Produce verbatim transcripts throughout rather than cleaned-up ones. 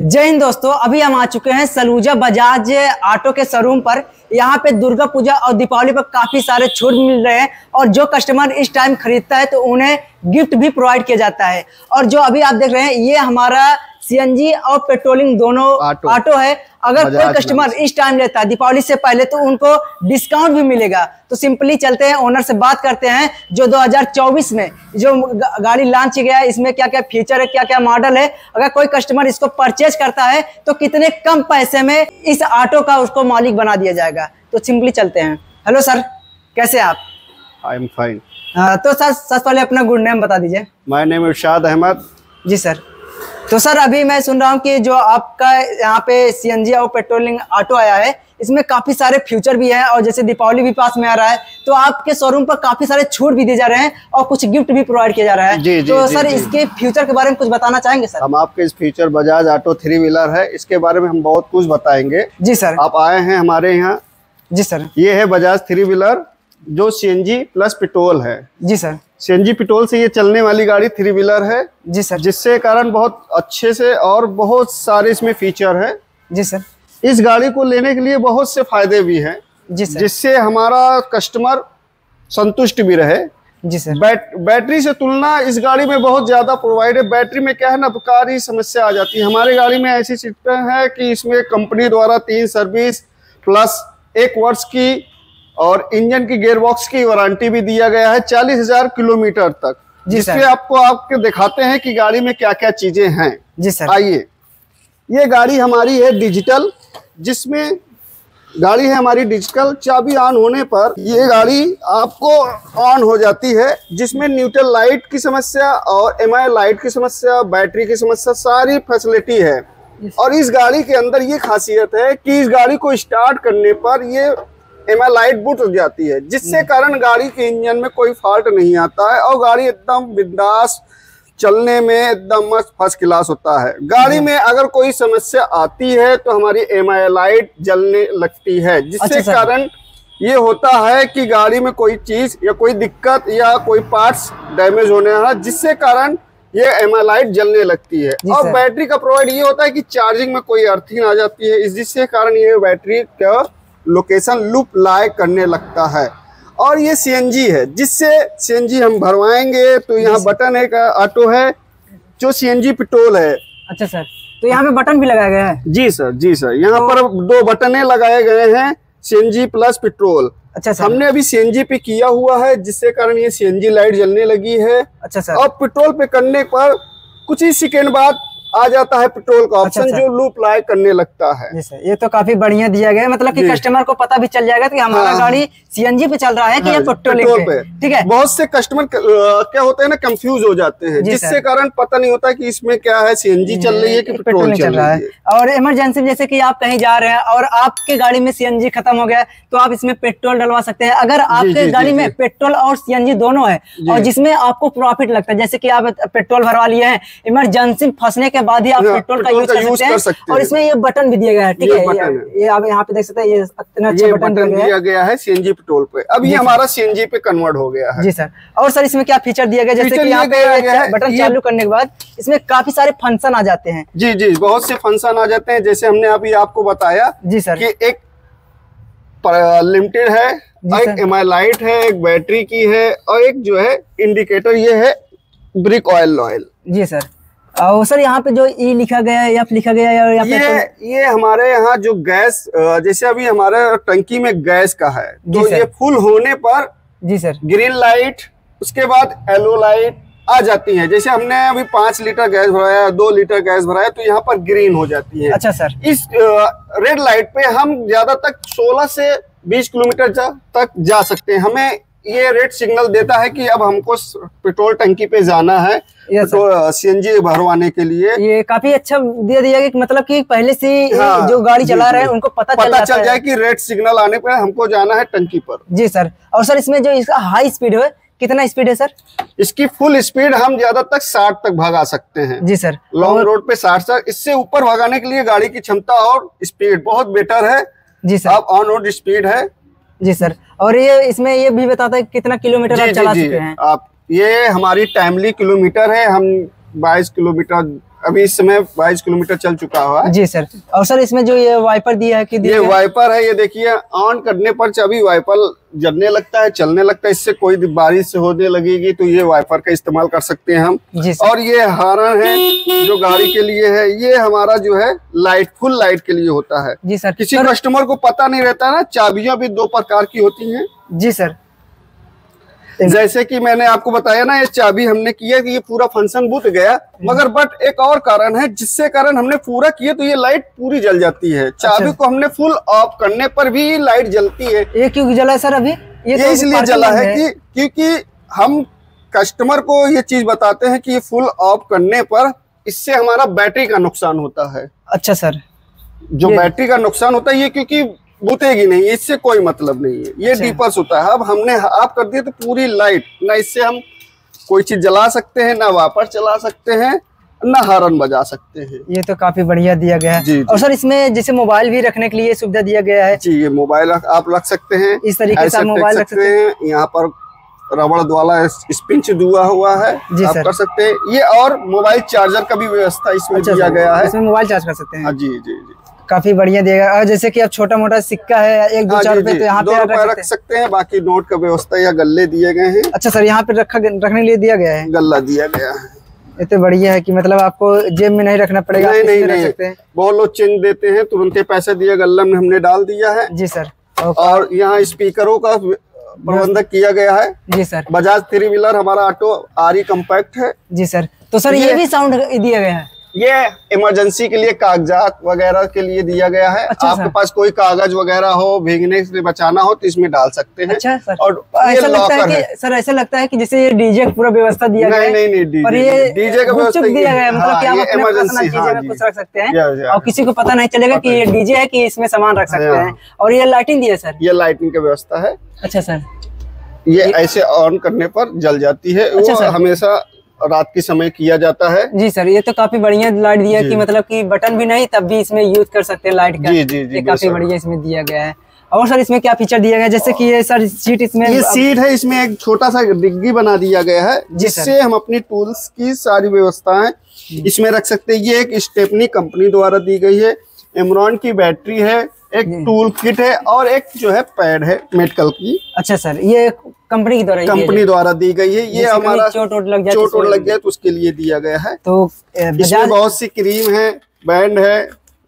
जय हिंद दोस्तों, अभी हम आ चुके हैं सलूजा बजाज ऑटो के शोरूम पर। यहाँ पे दुर्गा पूजा और दीपावली पर काफी सारे छूट मिल रहे हैं और जो कस्टमर इस टाइम खरीदता है तो उन्हें गिफ्ट भी प्रोवाइड किया जाता है। और जो अभी आप देख रहे हैं ये हमारा सीएनजी और पेट्रोलिंग दोनों ऑटो, ऑटो है। अगर कोई कस्टमर इस टाइम लेता है दीपावली से पहले तो उनको डिस्काउंट भी मिलेगा। तो सिंपली चलते हैं ओनर से बात करते हैं जो दो हज़ार चौबीस में जो गाड़ी लॉन्च किया है, इसमें क्या क्या फीचर है, क्या क्या मॉडल है। अगर कोई कस्टमर इसको परचेज करता है तो कितने कम पैसे में इस ऑटो का उसको मालिक बना दिया जाएगा। तो सिंपली चलते हैं। हेलो सर, कैसे आप? I am fine. तो सर सबसे पहले अपना गुड नेम बता दीजिए। My name is Irshad Ahmad. जी सर। तो सर अभी मैं सुन रहा हूँ कि जो आपका यहाँ पे सीएनजी और पेट्रोलिंग ऑटो आया है, इसमें काफी सारे फ्यूचर भी है और जैसे दीपावली भी पास में आ रहा है तो आपके शोरूम पर काफी सारे छूट भी दिए जा रहे हैं और कुछ गिफ्ट भी प्रोवाइड किया जा रहा है। जी, जी, तो जी, सर जी, इसके फ्यूचर के बारे में कुछ बताना चाहेंगे सर? हम आपके इस future Bajaj auto three wheeler है, इसके बारे में हम बहुत कुछ बताएंगे। जी सर। आप आए हैं हमारे यहाँ। जी सर। ये है बजाज थ्री व्हीलर जो सीएनजी प्लस पेट्रोल है। जी सर। सीएनजी पेट्रोल से ये चलने वाली गाड़ी थ्री व्हीलर है। जी सर। जिससे कारण बहुत अच्छे से और बहुत सारे इसमें फीचर है। जी सर। इस गाड़ी को लेने के लिए बहुत से फायदे भी हैं। जी सर। जिससे हमारा कस्टमर संतुष्ट भी रहे। जी सर। बैट, बैटरी से तुलना इस गाड़ी में बहुत ज्यादा प्रोवाइड है। बैटरी में क्या है ना, कारी समस्या आ जाती है। हमारी गाड़ी में ऐसी सिस्टम है कि इसमें कंपनी द्वारा तीन सर्विस प्लस एक वर्ष की और इंजन की गियरबॉक्स की वारंटी भी दिया गया है चालीस हजार किलोमीटर तक। जिससे आपको आपके दिखाते हैं कि गाड़ी में क्या क्या चीजें हैं। जी सर। आइए, ये गाड़ी हमारी है डिजिटल, जिसमें गाड़ी है हमारी डिजिटल। चाबी ऑन होने पर ये गाड़ी आपको ऑन हो जाती है, जिसमें न्यूट्रल लाइट की समस्या और एमआई लाइट की समस्या, बैटरी की समस्या, सारी फैसिलिटी है। और इस गाड़ी के अंदर ये खासियत है कि इस गाड़ी को स्टार्ट करने पर ये एमआई लाइट बूट हो जाती है, जिससे कारण गाड़ी के इंजन में कोई फॉल्ट नहीं आता है और गाड़ी एकदम बिंदास चलने में एकदम मस्त फर्स्ट क्लास होता है। गाड़ी में अगर कोई समस्या आती है तो हमारी एमआई लाइट जलने लगती है, जिससे अच्छा कारण ये होता है कि गाड़ी में कोई चीज या कोई दिक्कत या कोई पार्ट्स डैमेज होने वाला, जिससे कारण ये एमआई लाइट जलने लगती है। और बैटरी का प्रोवाइड ये होता है कि चार्जिंग में कोई अर्थिंग आ जाती है, जिससे कारण ये बैटरी का लोकेशन लूप लाइक करने लगता है। और ये सीएनजी है, जिससे सीएनजी हम भरवाएंगे तो यहाँ बटन एक ऑटो है जो सीएनजी पेट्रोल है। अच्छा सर, तो यहाँ पे बटन भी लगाया गया है? जी सर, जी सर। यहाँ तो... पर दो बटने लगाए गए हैं, सीएनजी प्लस पेट्रोल। अच्छा सर। हमने अभी सीएनजी पे किया हुआ है, जिससे कारण ये सीएनजी लाइट जलने लगी है। अच्छा सर। और पेट्रोल पे करने पर कुछ ही सेकेंड बाद आ जाता है पेट्रोल का ऑप्शन। अच्छा, जो लूप लाइक करने लगता है। ये तो काफी बढ़िया दिया गया है, मतलब कि कस्टमर को पता भी चल जाएगा कि हमारा हाँ, गाड़ी सीएनजी पे चल रहा है कि हाँ, पेट्रोल पे। ठीक है। बहुत से कस्टमर क्या होते हैं ना, कंफ्यूज हो जाते हैं, जिससे कारण पता नहीं होता कि इसमें क्या है, सीएनजी चल रही है कि पेट्रोल चल रहा है। और इमरजेंसी जैसे कि आप कहीं जा रहे हैं और आपके गाड़ी में सीएनजी खत्म हो गया तो आप इसमें पेट्रोल डलवा सकते हैं। अगर आपके गाड़ी में पेट्रोल और सीएनजी दोनों है और जिसमें आपको प्रॉफिट लगता है, जैसे की आप पेट्रोल भरवा लिए हैं, इमरजेंसी फंसने के बाद ही आप पेट्रोल का यूज कर सकते हैं, सकते हैं। और इसमें ये बटन भी दिया गया है। ठीक है, ये, ये आप यहाँ पे देख सकते हैं, ये इतना अच्छा बटन दिया गया है सीएनजी पेट्रोल पे। अब ये हमारा सीएनजी पे कन्वर्ट हो गया है। जी सर। और सर इसमें क्या फीचर दिया गया, जैसे कि यहाँ पे बटन चालू करने के बाद इसमें काफी सारे फंक्शन आ जाते हैं? जी जी, बहुत से फंक्शन आ जाते हैं। जैसे हमने अभी आपको बताया जी सर कि एक लिमिटेड है, एक एमआई लाइट है, एक बैटरी की है और एक जो है इंडिकेटर, ये है ब्रिक ऑयल ऑयल। जी सर। और सर यहाँ पे जो ई लिखा गया है, एफ लिखा गया है, ये तो... ये हमारे यहाँ जो गैस, जैसे अभी हमारे टंकी में गैस का है तो ये फुल होने पर जी सर ग्रीन लाइट, उसके बाद येलो लाइट आ जाती है। जैसे हमने अभी पांच लीटर गैस भराया, दो लीटर गैस भराया तो यहाँ पर ग्रीन हो जाती है। अच्छा सर। इस रेड लाइट पे हम ज्यादा तक सोलह से बीस किलोमीटर तक जा सकते हैं। हमें ये रेड सिग्नल देता है कि अब हमको पेट्रोल टंकी पे जाना है पेट्रोल सीएनजी भरवाने के लिए। ये काफी अच्छा दे दिया कि मतलब कि पहले से हाँ, जो गाड़ी चला रहे हैं उनको पता, पता चल जाए कि रेड सिग्नल आने पर हमको जाना है टंकी पर। जी सर। और सर इसमें जो इसका हाई स्पीड है, कितना स्पीड है सर? इसकी फुल स्पीड हम ज्यादा तक साठ तक भगा सकते हैं। जी सर। लॉन्ग रोड पे साठ तक। इससे ऊपर भगाने के लिए गाड़ी की क्षमता और स्पीड बहुत बेटर है। जी सर। अब ऑन रोड स्पीड है। जी सर। और ये इसमें ये भी बताता है कितना किलोमीटर आप चला चुके हैं आप। ये हमारी टाइमली किलोमीटर है, हम बाईस किलोमीटर अभी इस समय बाईस किलोमीटर चल चुका हुआ है। जी सर। और सर इसमें जो ये वाइपर दिया है कि ये वाइपर है, ये देखिए ऑन करने पर चाबी वाइपर जलने लगता है, चलने लगता है। इससे कोई बारिश होने लगेगी तो ये वाइपर का इस्तेमाल कर सकते हैं हम। जी सर। और ये हॉर्न है जो गाड़ी के लिए है, ये हमारा जो है लाइट, फुल लाइट के लिए होता है। जी सर। किसी कस्टमर को पता नहीं रहता ना, चाबियां भी दो प्रकार की होती हैं। जी सर। जैसे कि मैंने आपको बताया ना, ये चाबी हमने किया कि ये पूरा फंक्शन बूत गया, मगर बट एक और कारण है जिससे कारण हमने पूरा किया तो ये लाइट पूरी जल जाती है। चाबी अच्छा। को हमने फुल ऑफ करने पर भी लाइट जलती है। ये क्यों जला है सर अभी? ये, ये तो इसलिए जला है कि क्योंकि हम कस्टमर को ये चीज बताते हैं कि ये फुल ऑफ करने पर इससे हमारा बैटरी का नुकसान होता है। अच्छा सर। जो बैटरी का नुकसान होता है ये क्योंकि बुतेगी नहीं, इससे कोई मतलब नहीं है, ये डीपर्स होता है। अब हमने ऑफ कर दिया तो पूरी लाइट, ना इससे हम कोई चीज जला सकते हैं, ना वापस चला सकते हैं, ना हॉर्न बजा सकते हैं। ये तो काफी बढ़िया दिया गया है। जी, और सर इसमें जैसे मोबाइल भी रखने के लिए सुविधा दिया गया है। जी, ये मोबाइल आप रख सकते हैं, इस तरीके से मोबाइल रख सकते हैं। यहाँ पर रबड़ वाला स्पिंच दुआ हुआ है, आप कर सकते हैं ये। और मोबाइल चार्जर का भी व्यवस्था इसमें दिया गया है, इसमें मोबाइल चार्ज कर सकते हैं। जी जी जी, काफी बढ़िया दिएगा। और जैसे कि अब छोटा मोटा सिक्का है, एक दो चार रुपए, तो यहाँ पे रख, रख सकते हैं। बाकी नोट का व्यवस्था या गल्ले दिए गए हैं। अच्छा सर, यहाँ पे रखा रखने के लिए दिया गया है, गल्ला दिया गया है। ये तो बढ़िया है कि मतलब आपको जेब में नहीं रखना पड़ेगा। नहीं नहीं, रख नहीं। सकते हैं। बहुत लोग चेंज देते हैं, तुरंत पैसे दिए, गल्ला में हमने डाल दिया है। जी सर। और यहाँ स्पीकरों का प्रबंधक किया गया है। जी सर। बजाज थ्री व्हीलर हमारा ऑटो आरी कम्पैक्ट है। जी सर। तो सर ये, ये भी साउंड दिया गया है। ये इमरजेंसी के लिए कागजात वगैरह के लिए दिया गया है। अच्छा आपके पास कोई कागज वगैरह हो, भीगने से बचाना हो तो इसमें डाल सकते हैं। अच्छा सर। और ऐसा लगता है कि है। सर ऐसा लगता है कि जैसे ये डीजे पूरा व्यवस्था दिया गया है। नहीं नहीं नहीं, पर ये डीजे का व्यवस्था दिया गया है, मतलब कि आप अपने इमरजेंसी कुछ रख सकते हैं और किसी को पता नहीं चलेगा कि ये डीजे है, कि इसमें सामान रख सकते हैं। और ये लाइटिंग दी है सर, ये लाइटिंग की व्यवस्था है। अच्छा सर। ये ऐसे ऑन करने पर जल जाती है। अच्छा वो हमेशा रात के समय किया जाता है। जी सर, ये तो काफी बढ़िया लाइट दिया कि मतलब कि बटन भी नहीं तब भी इसमें यूज कर सकते हैं लाइट का। जी जी जी, ये काफी बढ़िया इसमें दिया गया है। और सर इसमें क्या फीचर दिया गया है? जैसे कि ये सर सीट, इसमें ये सीट है, इसमें एक छोटा सा डिग्गी बना दिया गया है जिससे हम अपनी टूल्स की सारी व्यवस्थाएं इसमें रख सकते हैं। ये एक स्टेपनी कंपनी द्वारा दी गई है। एमरॉन की बैटरी है, एक टूल किट है और एक जो है पैड है मेटल की। अच्छा सर, ये कंपनी द्वारा कंपनी द्वारा दी गई है। ये हमारा चोट वोट लग जाए चोट वोट लग जाए तो उसके लिए दिया गया है। तो इसमें बहुत सी क्रीम है, बैंड है,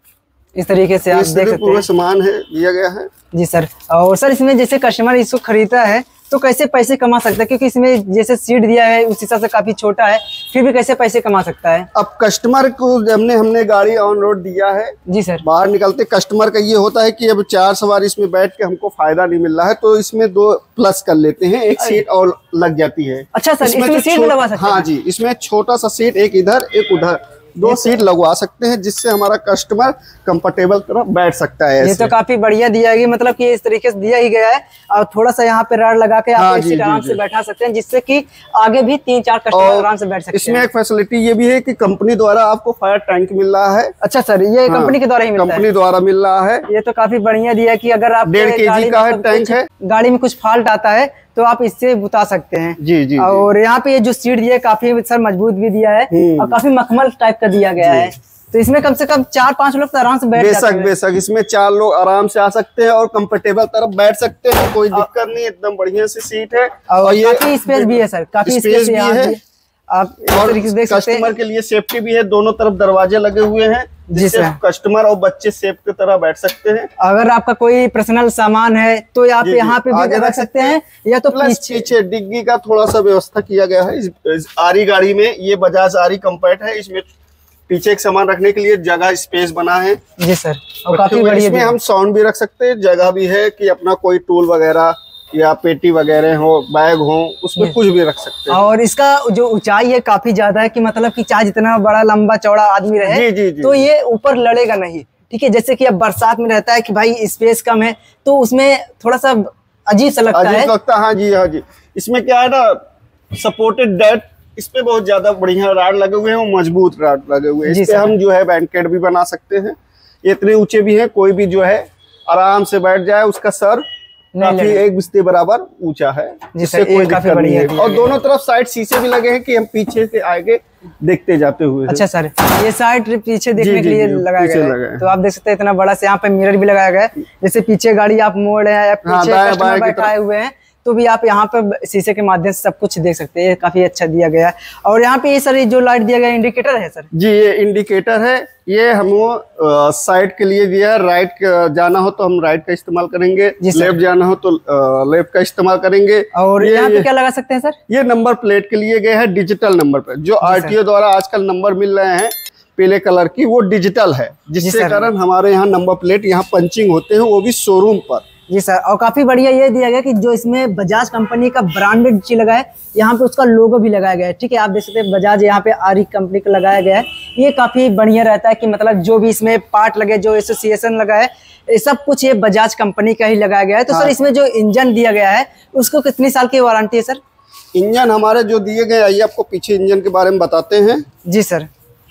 इस तरीके से आप देख सकते हैं सामान है दिया गया है। जी सर। और सर इसमें जैसे कस्टमर इसको खरीदता है तो कैसे पैसे कमा सकता है? क्योंकि इसमें जैसे सीट दिया है उस हिसाब से काफी छोटा है, फिर भी कैसे पैसे कमा सकता है? अब कस्टमर को हमने हमने गाड़ी ऑन रोड दिया है। जी सर। बाहर निकलते कस्टमर का ये होता है कि अब चार सवार इसमें बैठ के हमको फायदा नहीं मिल रहा है तो इसमें दो प्लस कर लेते हैं, एक सीट और लग जाती है। अच्छा सर, इसमें, इसमें सीट लगवा सकते हैं? हाँ जी, इसमें छोटा सा सीट, एक इधर एक उधर, दो सीट लगवा सकते हैं जिससे हमारा कस्टमर कंफर्टेबल तरह बैठ सकता है। ये तो काफी बढ़िया दिया गया, मतलब कि इस तरीके से दिया ही गया है। और थोड़ा सा यहाँ पे राड लगा के आप सीट आराम से बैठा सकते हैं जिससे कि आगे भी तीन चार कस्टमर आराम से बैठ सकते हैं। इसमें एक फैसिलिटी ये भी है कि कंपनी द्वारा आपको फायर टैंक मिल रहा है। अच्छा सर, ये हाँ, कंपनी के द्वारा ही मिलता है? कंपनी द्वारा मिल रहा है। ये तो काफी बढ़िया दिया कि अगर आप डेढ़ के जी का है टैंक है, गाड़ी में कुछ फॉल्ट आता है तो आप इससे बुता सकते हैं। जी जी। और यहाँ पे ये जो सीट दिया है काफी सर मजबूत भी दिया है और काफी मखमल टाइप का दिया गया है। तो इसमें कम से कम चार पांच लोग तो आराम से बैठ सकते हैं। बेशक इसमें चार लोग आराम से आ सकते हैं और कंफर्टेबल तरफ बैठ सकते हैं, कोई दिक्कत नहीं, एकदम बढ़िया सी सीट है। और ये काफी स्पेस भी है सर, काफी स्पेस भी है। आप और कस्टमर के लिए सेफ्टी भी है, दोनों तरफ दरवाजे लगे हुए हैं जिससे कस्टमर और बच्चे सेफ की तरह बैठ सकते हैं। अगर आपका कोई पर्सनल सामान है तो आप यहाँ पे भी रख सकते हैं, या तो पीछे, पीछे डिग्गी का थोड़ा सा व्यवस्था किया गया है। इस आरी गाड़ी में, ये बजाज आरी कम्पैक्ट है, इसमें पीछे एक सामान रखने के लिए जगह स्पेस बना है। जी सर। और काफी बढ़िया, इसमें हम साउंड भी रख सकते हैं, जगह भी है कि अपना कोई टूल वगैरह या पेटी वगैरह हो, बैग हो, उसमें कुछ भी रख सकते हैं। और इसका जो ऊंचाई है काफी ज्यादा है कि मतलब कि चाहे जितना बड़ा लंबा चौड़ा आदमी रहे जी, जी, जी, तो ये ऊपर लड़ेगा नहीं। ठीक है, जैसे कि अब बरसात में रहता है कि भाई स्पेस कम है तो उसमें थोड़ा सा अजीब सा लगता है। लगता है हाँ जी हाँ जी। इसमें क्या है ना, सपोर्टेड डेट, इस पे बहुत ज्यादा बढ़िया राड लगे हुए हैं, वो मजबूत राड लगे हुए हैं। इस पे हम जो है बैंकेट भी बना सकते हैं, इतने ऊंचे भी हैं, कोई भी जो है आराम से बैठ जाए, उसका सर काफी एक बिस्ते बराबर ऊंचा है, जिससे कोई दिक्कत नहीं है। और दोनों तरफ साइड शीशे भी लगे हैं कि हम पीछे से आगे देखते जाते हुए। अच्छा सर, ये साइड पीछे देखने के लिए लगाया गया है। तो आप देख सकते हैं इतना बड़ा से यहाँ पे मिरर भी लगाया गया है, जैसे पीछे गाड़ी आप मोड़ रहे हैं या पीछे कस्टमर बैठाए हुए हैं तो भी आप यहाँ पे शीशे के माध्यम से सब कुछ देख सकते हैं। काफी अच्छा दिया गया है। और यहाँ पे ये सर जो लाइट दिया गया इंडिकेटर है सर? जी, ये इंडिकेटर है। ये हम साइड के लिए दिया है, राइट जाना हो तो हम राइट का इस्तेमाल करेंगे, लेफ्ट जाना हो तो लेफ्ट का इस्तेमाल करेंगे। और यहाँ पे क्या लगा सकते हैं सर? ये नंबर प्लेट के लिए गए हैं डिजिटल नंबर प्लेट, जो आरटीओ द्वारा आजकल नंबर मिल रहे हैं पीले कलर की, वो डिजिटल है, जिससे कारण हमारे यहाँ नंबर प्लेट यहाँ पंचिंग होते हैं, वो भी शोरूम पर। जी सर, और काफी बढ़िया ये दिया गया कि जो इसमें बजाज कंपनी का ब्रांडेड चीज लगा है, यहाँ पे उसका लोगो भी लगाया गया है। ठीक है, आप देख सकते हैं बजाज यहाँ पे आरी कंपनी का लगाया गया है। ये काफी बढ़िया रहता है कि मतलब जो भी इसमें पार्ट लगे, जो एसोसिएशन लगा है, ये सब कुछ ये बजाज कंपनी का ही लगाया गया है। तो हाँ। सर इसमें जो इंजन दिया गया है उसको कितनी साल की वारंटी है सर? इंजन हमारे जो दिए गए, आइए आपको पीछे इंजन के बारे में बताते हैं। जी सर,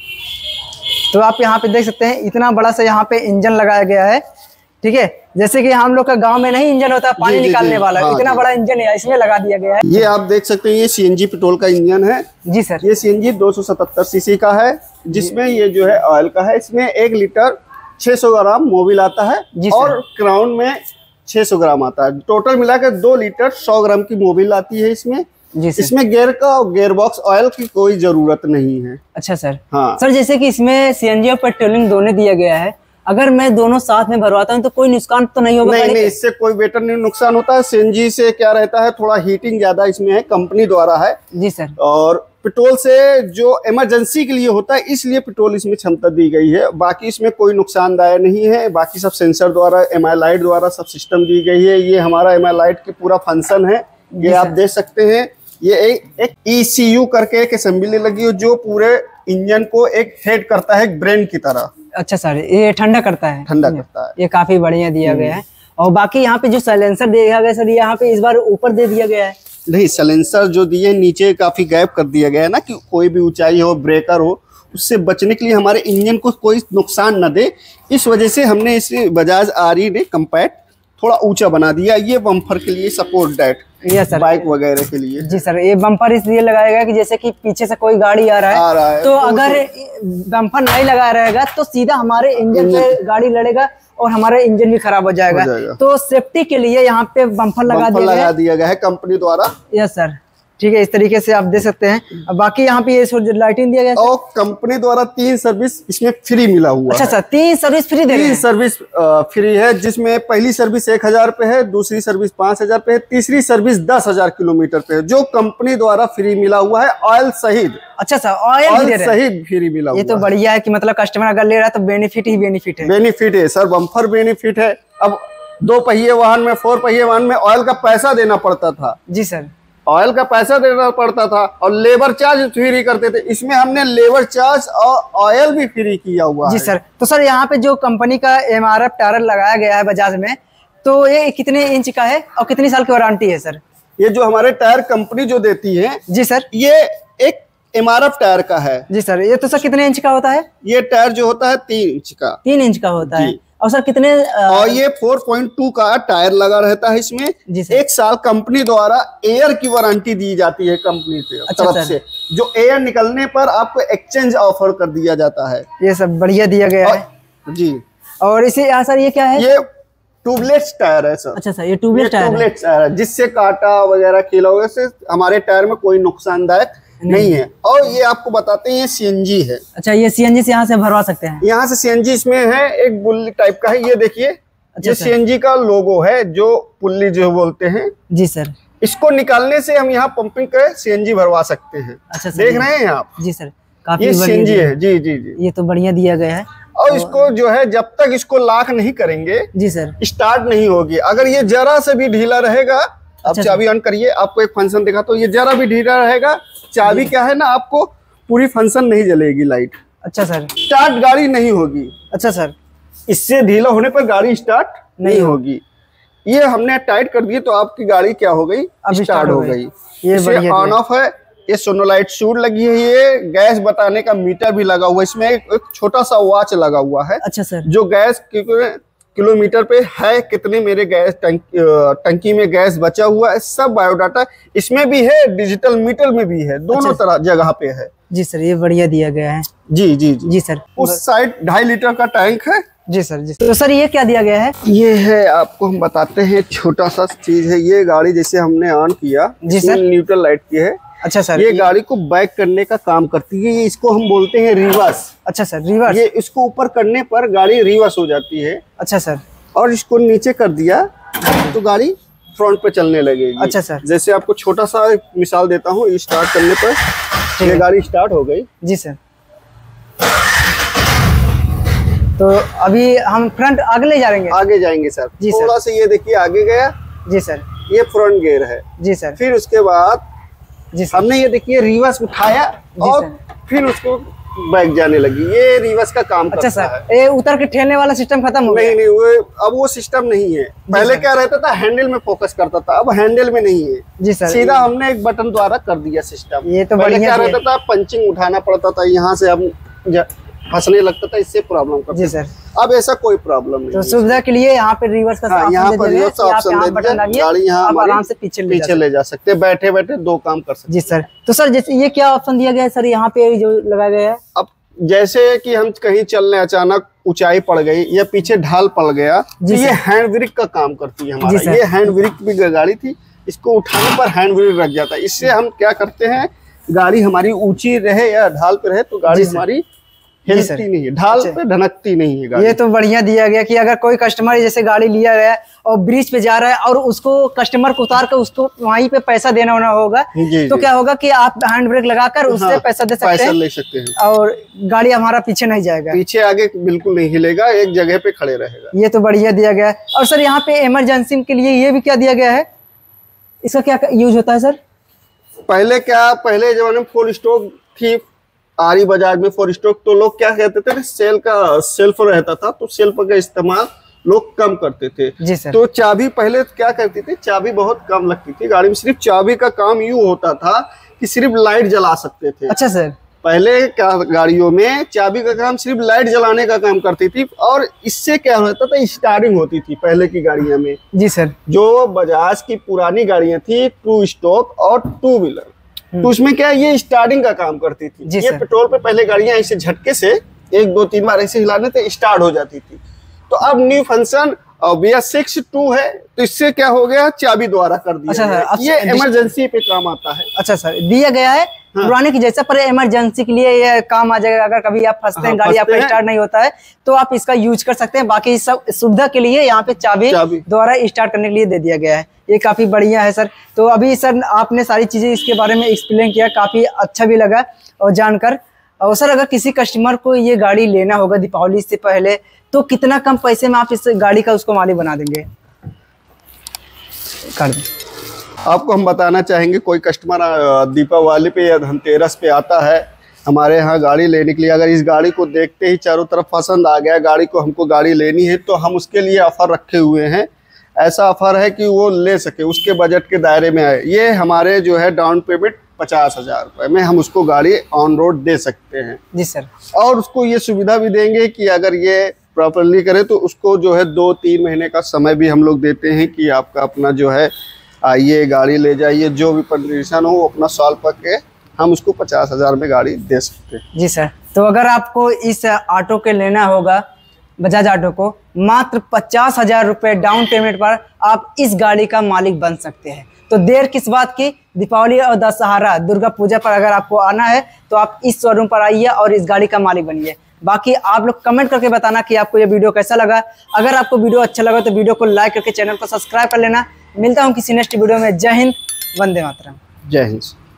तो आप यहाँ पे देख सकते हैं इतना बड़ा सा यहाँ पे इंजन लगाया गया है। ठीक है, जैसे कि हम लोग का गांव में नहीं इंजन होता पानी जी, निकालने जी, वाला, हाँ, इतना बड़ा इंजन है इसमें लगा दिया गया है। ये आप देख सकते हैं, ये सीएनजी पेट्रोल का इंजन है। जी सर, ये सीएनजी दो सौ सतहत्तर सीसी का है, जिसमें ये जो है ऑयल का है। इसमें एक लीटर छह सौ ग्राम मोबिल आता है और क्राउन में छह सौ ग्राम आता है। टोटल मिलाकर दो लीटर सौ ग्राम की मोबिल आती है इसमें। जी सर। इसमें गियर का और गियर बॉक्स ऑयल की कोई जरूरत नहीं है। अच्छा सर। हाँ सर, जैसे कि इसमें सीएनजी और पेट्रोलिंग दोनों दिया गया है, अगर मैं दोनों साथ में भरवाता हूँ तो कोई नुकसान तो नहीं होगा? नहीं नहीं, इससे कोई बेटर नहीं नुकसान होता है। सीएनजी से क्या रहता है, थोड़ा हीटिंग ज्यादा इसमें है, कंपनी द्वारा है। जी सर। और पेट्रोल से जो इमरजेंसी के लिए होता है, इसलिए पेट्रोल इसमें क्षमता दी गई है। बाकी इसमें कोई नुकसानदायक नहीं है। बाकी सब सेंसर द्वारा, एम आई लाइट द्वारा सब सिस्टम दी गई है। ये हमारा एम आई लाइट की पूरा फंक्शन है, ये आप देख सकते हैं। ये एक एक ई सी यू करके एक असेंबली लगी है, जो पूरे इंजन को एक हेड करता है, एक ब्रेन की तरह। अच्छा सर, ये ठंडा करता है? ठंडा करता है। ये काफी बढ़िया दिया गया है। और बाकी यहाँ पे जो साइलेंसर दिया गया सर, यहाँ पे इस बार ऊपर दे दिया गया है? नहीं, साइलेंसर जो दिए नीचे काफी गैप कर दिया गया है ना, कि कोई भी ऊंचाई हो, ब्रेकर हो, उससे बचने के लिए, हमारे इंजन को कोई नुकसान न दे, इस वजह से हमने इस बजाज आरी ने कम्पैक्ट थोड़ा ऊंचा बना दिया। ये बम्पर के लिए सपोर्ट दैट, ये सर बाइक वगैरह के लिए। जी सर, ये बम्पर इसलिए लगाया गया कि जैसे कि पीछे से कोई गाड़ी आ रहा है, आ रहा है तो, तो अगर बम्पर नहीं लगा रहेगा तो सीधा हमारे इंजन पे गाड़ी लड़ेगा और हमारा इंजन भी खराब हो जाएगा, हो जाएगा। तो सेफ्टी के लिए यहाँ पे बम्पर लगा दिया लगा दिया गया है कंपनी द्वारा। यस सर, ठीक है, इस तरीके से आप देख सकते हैं। अब बाकी यहाँ पे ये लाइटिंग दिया गया है और कंपनी द्वारा तीन सर्विस इसमें फ्री मिला हुआ अच्छा है। अच्छा, तीन सर्विस फ्री दे रहे हैं? तीन सर्विस फ्री है, जिसमें पहली सर्विस एक हजार पे है, दूसरी सर्विस पांच हजार पे है, तीसरी सर्विस दस हजार किलोमीटर पे है, जो कंपनी द्वारा फ्री मिला हुआ है, ऑयल सहित। अच्छा सर, ऑयल सहित फ्री मिला हुआ है। ये तो बढ़िया है कि मतलब कस्टमर अगर ले रहा है तो बेनिफिट ही बेनिफिट है। बेनिफिट है सर, बम्पर बेनिफिट है। अब दो पहिए वाहन में, फोर पहिए वाहन में ऑयल का पैसा देना पड़ता था। जी सर, ऑयल का पैसा देना पड़ता था और लेबर चार्ज फ्री करते थे। इसमें हमने लेबर चार्ज और ऑयल भी फ्री किया हुआ जी है। सर। तो सर यहाँ पे जो कंपनी का एम आर एफ टायर लगाया गया है बजाज में, तो ये कितने इंच का है और कितनी साल की वारंटी है सर? ये जो हमारे टायर कंपनी जो देती है जी सर, ये एक एम आर एफ टायर का है। जी सर। ये तो सर कितने इंच का होता है? ये टायर जो होता है तीन इंच का। तीन इंच का होता है। और सर कितने आ... और ये चार पॉइंट दो का टायर लगा रहता है इसमें। एक साल कंपनी द्वारा एयर की वारंटी दी जाती है कंपनी से अच्छा तरफ से, जो एयर निकलने पर आपको एक्सचेंज ऑफर कर दिया जाता है। ये सब बढ़िया दिया गया है जी। और इसे सर ये क्या है? ये ट्यूबलेस टायर है सर। अच्छा सर, ये ट्यूबलेस टायर ट्यूबलेस टायर है, जिससे कांटा वगैरह कीला से हमारे टायर में कोई नुकसानदायक नहीं है। और ये आपको बताते हैं ये सीएनजी है। अच्छा, ये सीएनजी से यहाँ से भरवा सकते हैं? यहाँ से सीएनजी इसमें है, एक बुल्ली टाइप का है, ये देखिए। अच्छा, ये सीएनजी का लोगो है, जो पुल्ली जो बोलते हैं। जी सर। इसको निकालने से हम यहाँ पंपिंग कर सीएनजी भरवा सकते हैं। अच्छा, देख रहे हैं आप? जी सर, काफी ये सीएनजी है। जी जी जी, ये तो बढ़िया दिया गया है। और इसको जो है जब तक इसको लॉक नहीं करेंगे जी सर, स्टार्ट नहीं होगी। अगर ये जरा से भी ढीला रहेगा, आप चाबी ऑन करिए, आपको एक फंक्शन दिखा, तो ये जरा भी ढीला रहेगा, चाबी क्या है ना, आपको पूरी फंक्शन नहीं जलेगी लाइट। अच्छा सर, स्टार्ट गाड़ी नहीं होगी। अच्छा सर, इससे ढीला होने पर गाड़ी स्टार्ट नहीं होगी। ये हमने टाइट कर दिए तो आपकी गाड़ी क्या हो गई, स्टार्ट हो गई। ये ऑन ऑफ है। ये सोनोलाइट शूट लगी है, ये गैस बताने का मीटर भी लगा हुआ है, इसमें एक छोटा सा वॉच लगा हुआ है। अच्छा सर, जो गैस किलोमीटर पे है, कितने मेरे गैस टंक, टंकी में गैस बचा हुआ है, सब बायोडाटा इसमें भी है, डिजिटल मीटर में भी है, दोनों अच्छा। तरह जगह पे है। जी सर, ये बढ़िया दिया गया है। जी जी जी जी सर। उस साइड ढाई लीटर का टैंक है। जी सर। जी तो सर ये क्या दिया गया है? ये है, आपको हम बताते हैं, छोटा सा चीज है। ये गाड़ी जैसे हमने ऑन किया, जी सर, न्यूट्रल लाइट की है। अच्छा सर। ये गाड़ी को बैक करने का काम करती है, ये इसको हम बोलते हैं रिवर्स। अच्छा सर, रिवर्स। ये इसको ऊपर करने पर गाड़ी रिवर्स हो जाती है। अच्छा सर। और इसको नीचे कर दिया तो गाड़ी फ्रंट पे चलने लगेगी। अच्छा सर। जैसे आपको छोटा सा मिसाल देता हूँ, स्टार्ट करने पर ये गाड़ी स्टार्ट हो गई। जी सर। तो अभी हम फ्रंट आगे ले जाएंगे। आगे जाएंगे सर। जी थोड़ा सा ये देखिए आगे गया। जी सर। ये फ्रंट गियर है। जी सर। फिर उसके बाद जी सर, हमने ये देखिए रिवर्स उठाया और फिर उसको बैक जाने लगी। ये रिवर्स का काम अच्छा करता सर, ये उतर के ठेलने वाला सिस्टम खत्म हो गया? नहीं नहीं, वो अब वो सिस्टम नहीं है। पहले क्या रहता था, हैंडल में फोकस करता था, अब हैंडल में नहीं है। जी सर। सीधा हमने एक बटन द्वारा कर दिया सिस्टम। ये तो पहले बढ़िया क्या रहता था, पंचिंग उठाना पड़ता था, यहाँ से हम फंसने लगता था, इससे प्रॉब्लम करता। जी सर। अब ऐसा कोई प्रॉब्लम नहीं। तो सुविधा के लिए यहाँ पे रिवर्स का हाँ, यहाँ पर रिवर्स का ऑप्शन दे दिया, गाड़ी यहाँ आराम से पीछे ले पीछे ले जा सकते हैं, बैठे बैठे दो काम कर सकते। जी सर। तो सर जैसे ये क्या ऑप्शन दिया गया है सर, यहाँ पे जो लगाया गया है? अब जैसे कि हम कहीं चलने, अचानक ऊंचाई पड़ गई या पीछे ढाल पड़ गया, तो ये हैंड ब्रेक का काम करती है हमारा। ये हैंड ब्रेक भी गाड़ी थी, इसको उठाने पर हैंड ब्रेक रख जाता है। इससे हम क्या करते हैं, गाड़ी हमारी ऊंची रहे या ढाल पे रहे तो गाड़ी हमारी हिलती नहीं है, ढाल पे ढनकती नहीं है गाड़ी। ये तो बढ़िया दिया गया कि अगर कोई कस्टमर जैसे गाड़ी लिया है और ब्रिज पे जा रहा है और उसको कस्टमर को उतार कर उसको वहीं पे पैसा देना होना होगा, जी, तो जी। क्या होगा कि आप हैंड ब्रेक लगाकर उससे हाँ, पैसा दे सकते पैसा हैं, ले सकते हैं और गाड़ी हमारा पीछे नहीं जाएगा, पीछे आगे बिल्कुल नहीं हिलेगा, एक जगह पे खड़े रहेगा। ये तो बढ़िया दिया गया है। और सर यहाँ पे इमरजेंसी के लिए ये भी क्या दिया गया है, इसका क्या यूज होता है सर? पहले क्या, पहले जमाने में फुल स्टॉक थी आरी बजाज में, फोर स्टॉक, तो लोग क्या कहते थे, सेल का सेल्फ रहता था, तो सेल्फ का इस्तेमाल लोग कम करते थे। जी सर। तो चाबी पहले क्या करती थी, चाबी बहुत कम लगती थी गाड़ी में, सिर्फ चाबी का काम यूं होता था कि सिर्फ लाइट जला सकते थे। अच्छा सर। पहले क्या गाड़ियों में चाबी का काम सिर्फ लाइट जलाने का काम करती थी, और इससे क्या होता था, स्टार्टिंग होती थी पहले की गाड़ियों में। जी सर। जो बजाज की पुरानी गाड़ियां थी, टू स्टॉक और टू व्हीलर, तो उसमें क्या ये स्टार्टिंग का काम करती थी। ये पेट्रोल पे पहले गाड़ियां ऐसे झटके से एक दो तीन बार ऐसे हिलाने से स्टार्ट हो जाती थी। तो अब new function B S six two है, तो इससे क्या हो गया, चाबी द्वारा कर दिया। अच्छा गया। सर, ये इमरजेंसी पे काम आता है। अच्छा सर, दिया गया है हाँ। पुराने की जैसा, पर इमरजेंसी के लिए ये काम आ जाएगा। अगर कभी आप फंसते हैं, गाड़ी आपका स्टार्ट नहीं होता है, तो आप इसका यूज कर सकते हैं। बाकी सब सुविधा के लिए यहाँ पे चाबी द्वारा स्टार्ट करने के लिए दे दिया गया है। ये काफी बढ़िया है सर। तो अभी सर आपने सारी चीजें इसके बारे में एक्सप्लेन किया, काफी अच्छा भी लगा और जानकर। और सर अगर किसी कस्टमर को ये गाड़ी लेना होगा दीपावली से पहले, तो कितना कम पैसे में आप इस गाड़ी का उसको मालिक बना देंगे? कर दें। आपको हम बताना चाहेंगे, कोई कस्टमर दीपावली पे या धनतेरस पे आता है हमारे यहाँ गाड़ी लेने के लिए, अगर इस गाड़ी को देखते ही चारों तरफ पसंद आ गया गाड़ी को, हमको गाड़ी लेनी है, तो हम उसके लिए ऑफर रखे हुए हैं। ऐसा ऑफर है कि वो ले सके, उसके बजट के दायरे में आए। ये हमारे जो है डाउन पेमेंट पचास हजार रुपए में हम उसको गाड़ी ऑन रोड दे सकते हैं। जी सर। और उसको ये सुविधा भी देंगे कि अगर ये प्रॉपरली करे तो उसको जो है दो तीन महीने का समय भी हम लोग देते हैं कि आपका अपना जो है आइए गाड़ी ले जाइए, जो भी कंडीशन हो अपना सॉल्व करके हम उसको पचास हजार में गाड़ी दे सकते हैं। जी सर। तो अगर आपको इस ऑटो के लेना होगा, बजाज ऑटो को, मात्र पचास हजार रुपये डाउन पेमेंट पर आप इस गाड़ी का मालिक बन सकते हैं। तो देर किस बात की, दीपावली और दशहरा दुर्गा पूजा पर अगर आपको आना है तो आप इस शोरूम पर आइए और इस गाड़ी का मालिक बनिए। बाकी आप लोग कमेंट करके बताना कि आपको ये वीडियो कैसा लगा। अगर आपको वीडियो अच्छा लगा तो वीडियो को लाइक करके चैनल को सब्सक्राइब कर लेना। मिलता हूँ किसी नेक्स्ट वीडियो में। जय हिंद, वंदे मातरम। जय हिंद।